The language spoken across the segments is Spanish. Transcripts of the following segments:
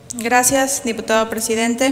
Gracias, diputado presidente.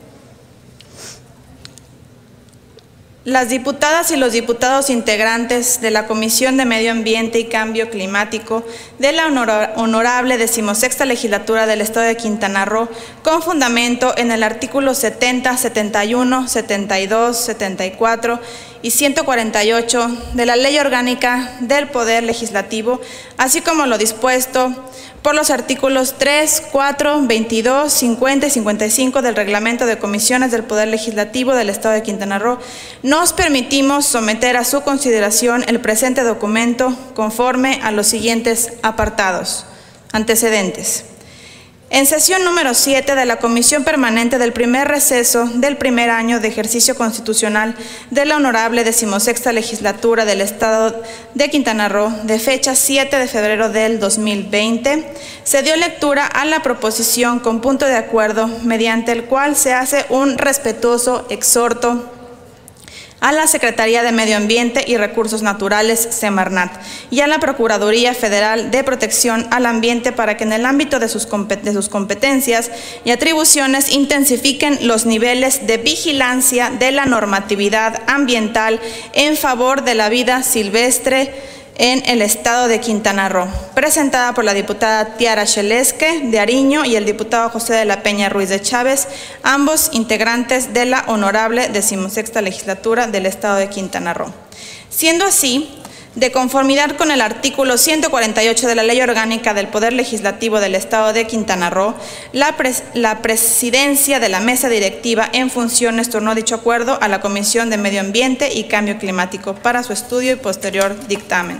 Las diputadas y los diputados integrantes de la Comisión de Medio Ambiente y Cambio Climático de la honorable 16ª Legislatura del Estado de Quintana Roo, con fundamento en el artículo 70, 71, 72, 74 y 148 de la Ley Orgánica del Poder Legislativo, así como lo dispuesto por los artículos 3, 4, 22, 50 y 55 del Reglamento de Comisiones del Poder Legislativo del Estado de Quintana Roo, nos permitimos someter a su consideración el presente documento conforme a los siguientes apartados. Antecedentes. En sesión número 7 de la Comisión Permanente del primer receso del primer año de ejercicio constitucional de la honorable 16ª Legislatura del Estado de Quintana Roo, de fecha 7 de febrero del 2020, se dio lectura a la proposición con punto de acuerdo, mediante el cual se hace un respetuoso exhorto a la Secretaría de Medio Ambiente y Recursos Naturales, Semarnat, y a la Procuraduría Federal de Protección al Ambiente para que en el ámbito de sus competencias y atribuciones intensifiquen los niveles de vigilancia de la normatividad ambiental en favor de la vida silvestre en el Estado de Quintana Roo, presentada por la diputada Tiara Xelesque de Ariño y el diputado José de la Peña Ruiz de Chávez, ambos integrantes de la honorable 16ª Legislatura del Estado de Quintana Roo. Siendo así, de conformidad con el artículo 148 de la Ley Orgánica del Poder Legislativo del Estado de Quintana Roo, la presidencia de la mesa directiva en funciones turnó dicho acuerdo a la Comisión de Medio Ambiente y Cambio Climático para su estudio y posterior dictamen.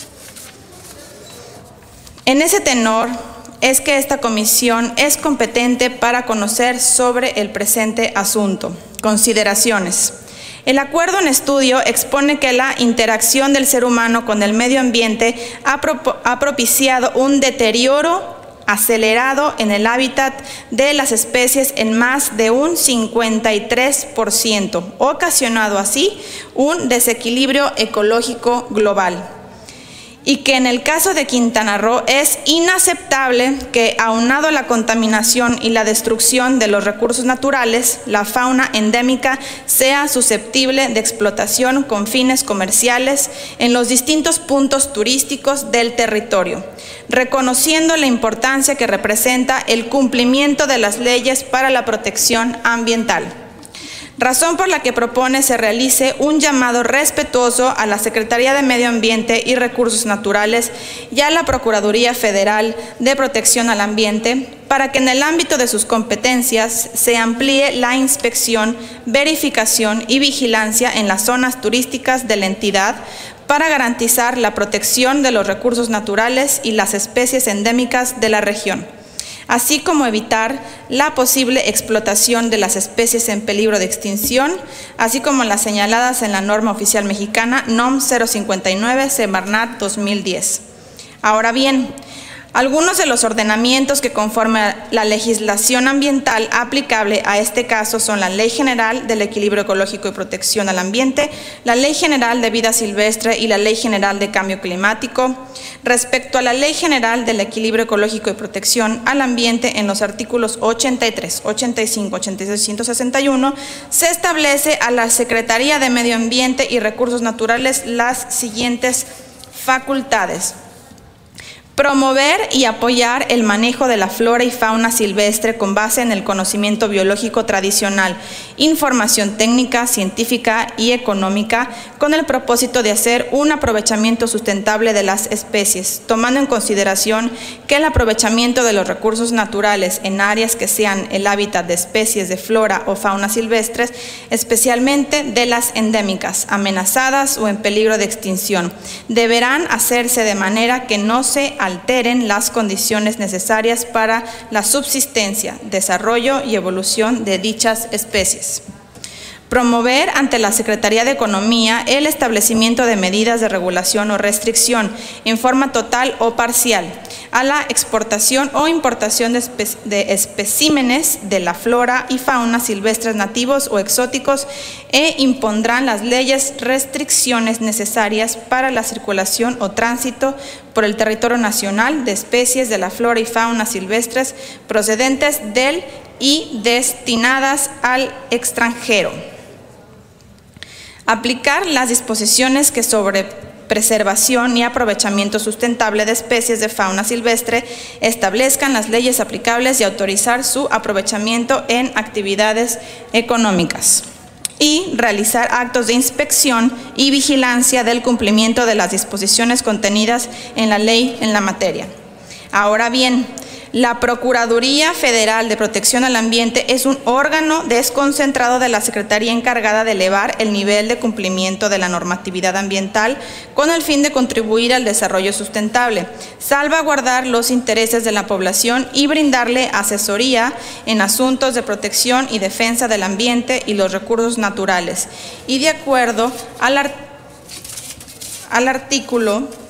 En ese tenor es que esta comisión es competente para conocer sobre el presente asunto. Consideraciones. El acuerdo en estudio expone que la interacción del ser humano con el medio ambiente ha propiciado un deterioro acelerado en el hábitat de las especies en más de un 53%, ocasionado así un desequilibrio ecológico global. Y que en el caso de Quintana Roo es inaceptable que, aunado a la contaminación y la destrucción de los recursos naturales, la fauna endémica sea susceptible de explotación con fines comerciales en los distintos puntos turísticos del territorio, reconociendo la importancia que representa el cumplimiento de las leyes para la protección ambiental. Razón por la que propone se realice un llamado respetuoso a la Secretaría de Medio Ambiente y Recursos Naturales y a la Procuraduría Federal de Protección al Ambiente para que en el ámbito de sus competencias se amplíe la inspección, verificación y vigilancia en las zonas turísticas de la entidad para garantizar la protección de los recursos naturales y las especies endémicas de la región, así como evitar la posible explotación de las especies en peligro de extinción, así como las señaladas en la norma oficial mexicana NOM 059 Semarnat 2010. Ahora bien, algunos de los ordenamientos que conforme la legislación ambiental aplicable a este caso son la Ley General del Equilibrio Ecológico y Protección al Ambiente, la Ley General de Vida Silvestre y la Ley General de Cambio Climático. Respecto a la Ley General del Equilibrio Ecológico y Protección al Ambiente, en los artículos 83, 85, 86 y 161, se establece a la Secretaría de Medio Ambiente y Recursos Naturales las siguientes facultades: promover y apoyar el manejo de la flora y fauna silvestre con base en el conocimiento biológico tradicional, información técnica, científica y económica, con el propósito de hacer un aprovechamiento sustentable de las especies, tomando en consideración que el aprovechamiento de los recursos naturales en áreas que sean el hábitat de especies de flora o fauna silvestres, especialmente de las endémicas, amenazadas o en peligro de extinción, deberán hacerse de manera que no se alteren las condiciones necesarias para la subsistencia, desarrollo y evolución de dichas especies. Promover ante la Secretaría de Economía el establecimiento de medidas de regulación o restricción en forma total o parcial a la exportación o importación de especímenes de la flora y fauna silvestres nativos o exóticos e impondrán las leyes restricciones necesarias para la circulación o tránsito por el territorio nacional de especies de la flora y fauna silvestres procedentes del y destinadas al extranjero. Aplicar las disposiciones que sobre preservación y aprovechamiento sustentable de especies de fauna silvestre establezcan las leyes aplicables y autorizar su aprovechamiento en actividades económicas. Y realizar actos de inspección y vigilancia del cumplimiento de las disposiciones contenidas en la ley en la materia. Ahora bien, la Procuraduría Federal de Protección al Ambiente es un órgano desconcentrado de la Secretaría encargada de elevar el nivel de cumplimiento de la normatividad ambiental con el fin de contribuir al desarrollo sustentable, salvaguardar los intereses de la población y brindarle asesoría en asuntos de protección y defensa del ambiente y los recursos naturales. Y de acuerdo al artículo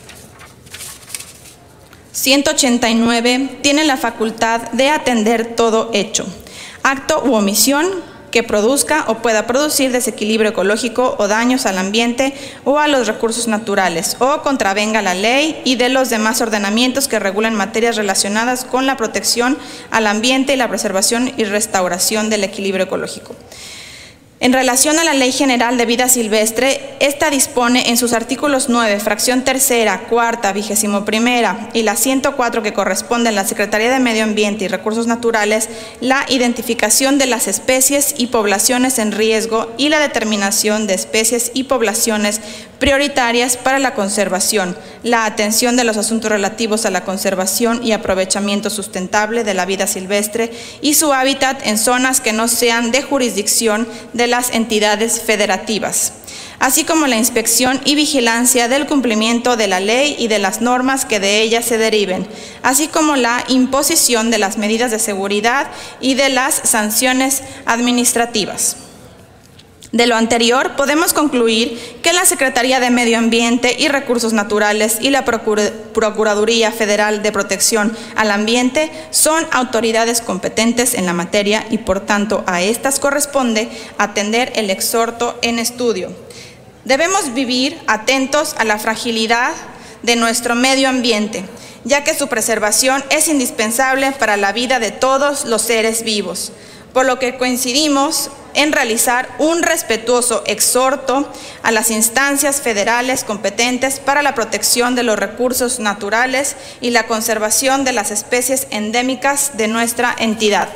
189, tiene la facultad de atender todo hecho, acto u omisión que produzca o pueda producir desequilibrio ecológico o daños al ambiente o a los recursos naturales, o contravenga la ley y de los demás ordenamientos que regulan materias relacionadas con la protección al ambiente y la preservación y restauración del equilibrio ecológico. En relación a la Ley General de Vida Silvestre, esta dispone en sus artículos 9, fracción tercera, cuarta, 21ª y la 104 que corresponde a la Secretaría de Medio Ambiente y Recursos Naturales, la identificación de las especies y poblaciones en riesgo y la determinación de especies y poblaciones prioritarias para la conservación, la atención de los asuntos relativos a la conservación y aprovechamiento sustentable de la vida silvestre y su hábitat en zonas que no sean de jurisdicción de las entidades federativas, así como la inspección y vigilancia del cumplimiento de la ley y de las normas que de ella se deriven, así como la imposición de las medidas de seguridad y de las sanciones administrativas. De lo anterior, podemos concluir que la Secretaría de Medio Ambiente y Recursos Naturales y la Procuraduría Federal de Protección al Ambiente son autoridades competentes en la materia y, por tanto, a estas corresponde atender el exhorto en estudio. Debemos vivir atentos a la fragilidad de nuestro medio ambiente, ya que su preservación es indispensable para la vida de todos los seres vivos, por lo que coincidimos en realizar un respetuoso exhorto a las instancias federales competentes para la protección de los recursos naturales y la conservación de las especies endémicas de nuestra entidad.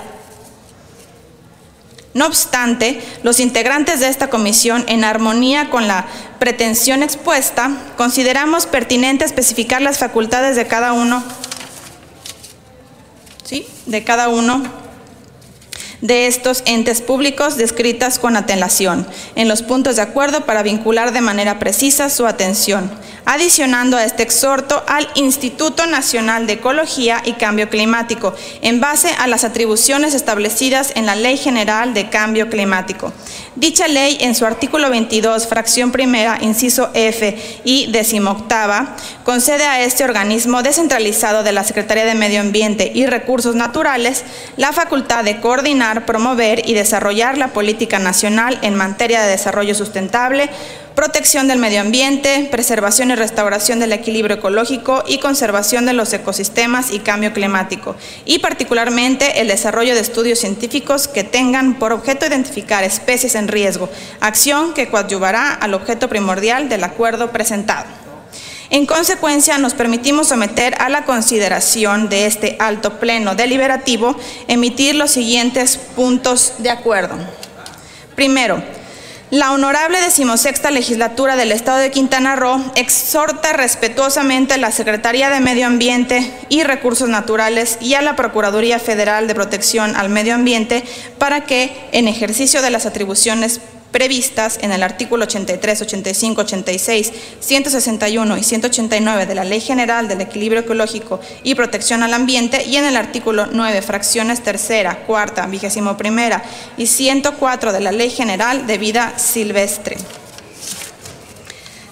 No obstante, los integrantes de esta comisión, en armonía con la pretensión expuesta, consideramos pertinente especificar las facultades de cada uno, de estos entes públicos descritas con antelación en los puntos de acuerdo para vincular de manera precisa su atención, adicionando a este exhorto al Instituto Nacional de Ecología y Cambio Climático, en base a las atribuciones establecidas en la Ley General de Cambio Climático. Dicha ley, en su artículo 22, fracción primera, inciso F y 18ª, concede a este organismo descentralizado de la Secretaría de Medio Ambiente y Recursos Naturales la facultad de coordinar, promover y desarrollar la política nacional en materia de desarrollo sustentable, protección del medio ambiente, preservación y restauración del equilibrio ecológico y conservación de los ecosistemas y cambio climático, y particularmente el desarrollo de estudios científicos que tengan por objeto identificar especies en riesgo, acción que coadyuvará al objeto primordial del acuerdo presentado. En consecuencia, nos permitimos someter a la consideración de este alto pleno deliberativo emitir los siguientes puntos de acuerdo. Primero, la honorable 16ª Legislatura del Estado de Quintana Roo exhorta respetuosamente a la Secretaría de Medio Ambiente y Recursos Naturales y a la Procuraduría Federal de Protección al Medio Ambiente para que, en ejercicio de las atribuciones previstas en el artículo 83, 85, 86, 161 y 189 de la Ley General del Equilibrio Ecológico y Protección al Ambiente y en el artículo 9, fracciones tercera, cuarta, 21ª y 104 de la Ley General de Vida Silvestre.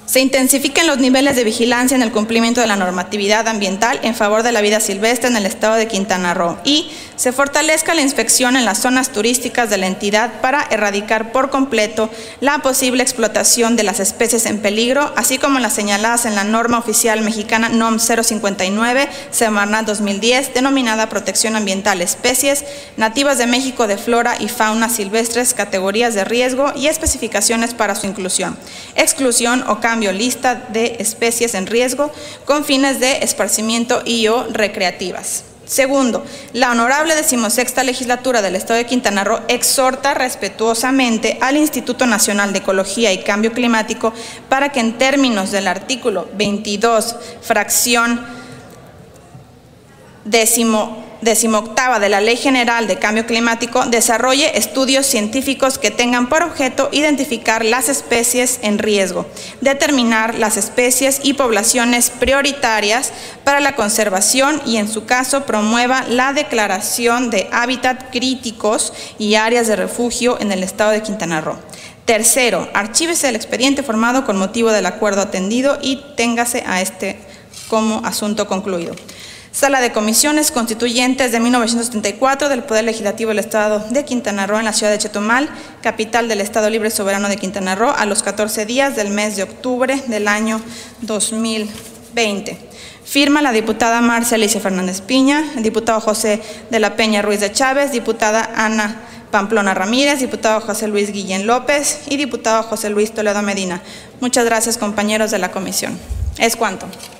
Se intensifiquen los niveles de vigilancia en el cumplimiento de la normatividad ambiental en favor de la vida silvestre en el estado de Quintana Roo y se fortalezca la inspección en las zonas turísticas de la entidad para erradicar por completo la posible explotación de las especies en peligro, así como las señaladas en la norma oficial mexicana NOM 059, Semarnat 2010, denominada Protección Ambiental Especies Nativas de México de Flora y Fauna Silvestres, categorías de riesgo y especificaciones para su inclusión, exclusión o cambio lista de especies en riesgo con fines de esparcimiento y/o recreativas. Segundo, la honorable 16ª legislatura del Estado de Quintana Roo exhorta respetuosamente al Instituto Nacional de Ecología y Cambio Climático para que en términos del artículo 22, fracción 18ª de la Ley General de Cambio Climático, desarrolle estudios científicos que tengan por objeto identificar las especies en riesgo, determinar las especies y poblaciones prioritarias para la conservación y, en su caso, promueva la declaración de hábitat críticos y áreas de refugio en el estado de Quintana Roo. Tercero, archívese el expediente formado con motivo del acuerdo atendido y téngase a este como asunto concluido. Sala de Comisiones Constituyentes de 1974 del Poder Legislativo del Estado de Quintana Roo en la ciudad de Chetumal, capital del Estado Libre y Soberano de Quintana Roo, a los 14 días del mes de octubre del año 2020. Firma la diputada Marcia Alicia Fernández Piña, el diputado José de la Peña Ruiz de Chávez, diputada Ana Pamplona Ramírez, diputado José Luis Guillén López y diputado José Luis Toledo Medina. Muchas gracias, compañeros de la comisión. Es cuanto.